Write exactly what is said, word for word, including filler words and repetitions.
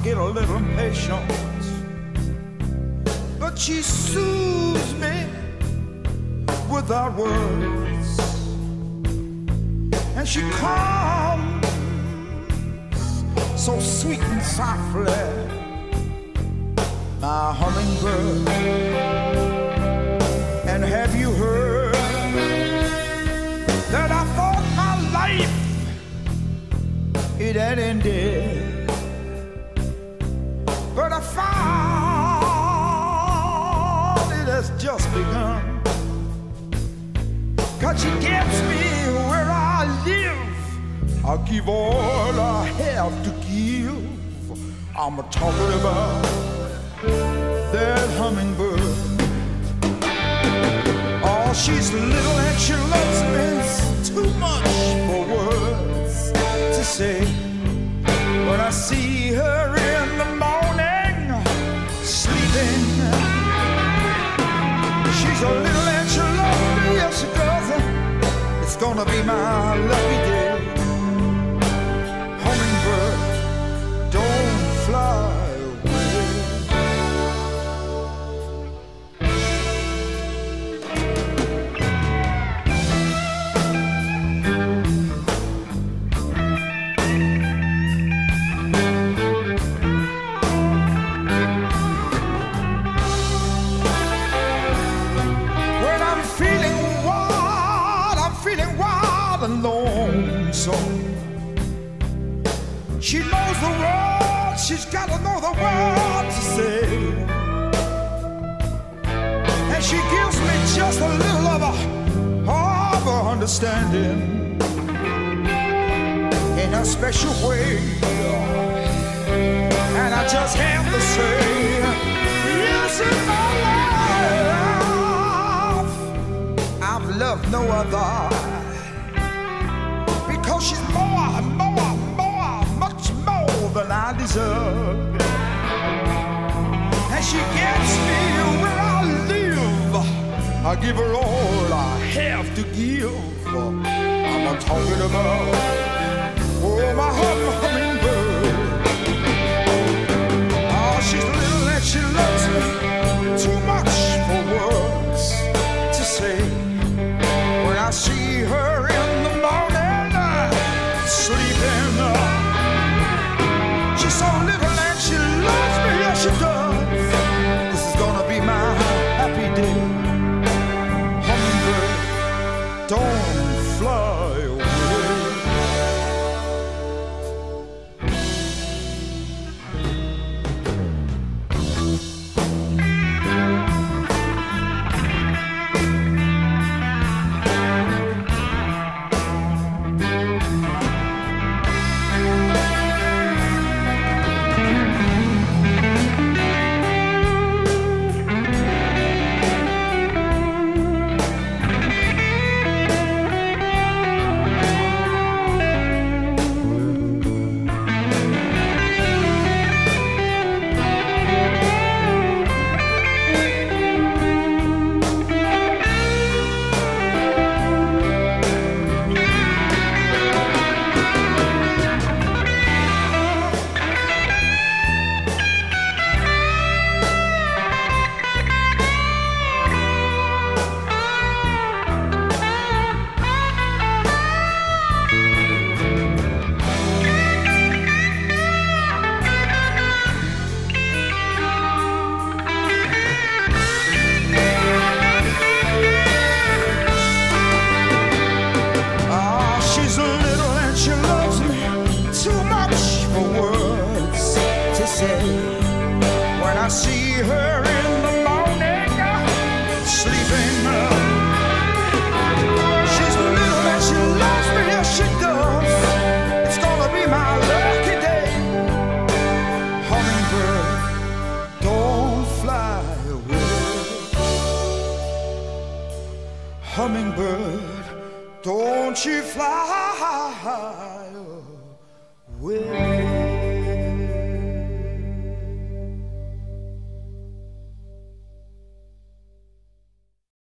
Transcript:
get a little impatient, but she soothes me without words, and she comes so sweet and softly, my hummingbird. And have you heard that I thought my life it had ended, but I found it has just begun. 'Cause she gets me where I live, I give all I have to give. I'm talking about that hummingbird. Oh, she's little and she loves me too much for words to say. When I see her in the morning sleeping, she's a little and she loves me, yes she does. It's gonna be my lucky day. Hummingbird, don't fly. Lonesome. She knows the words, she's got to know the words to say, and she gives me just a little of a, of a understanding in a special way, and I just have to say, yes, in my life I've loved no other. Because she's more, more, more, much more than I deserve. And she gets me where I live. I give her all I have to give. I'm not talking about, oh, my hum hummingbird. Oh, she's little and she loves me too much for words to say. When I see her in the morning sleeping, she's so little and she loves me, yes she does. This is gonna be my happy day. Hummingbird, don't fly away. When I see her in the morning sleeping, she's little and she loves me, yes she does. It's gonna be my lucky day. Hummingbird, don't fly away. Hummingbird, don't you fly away.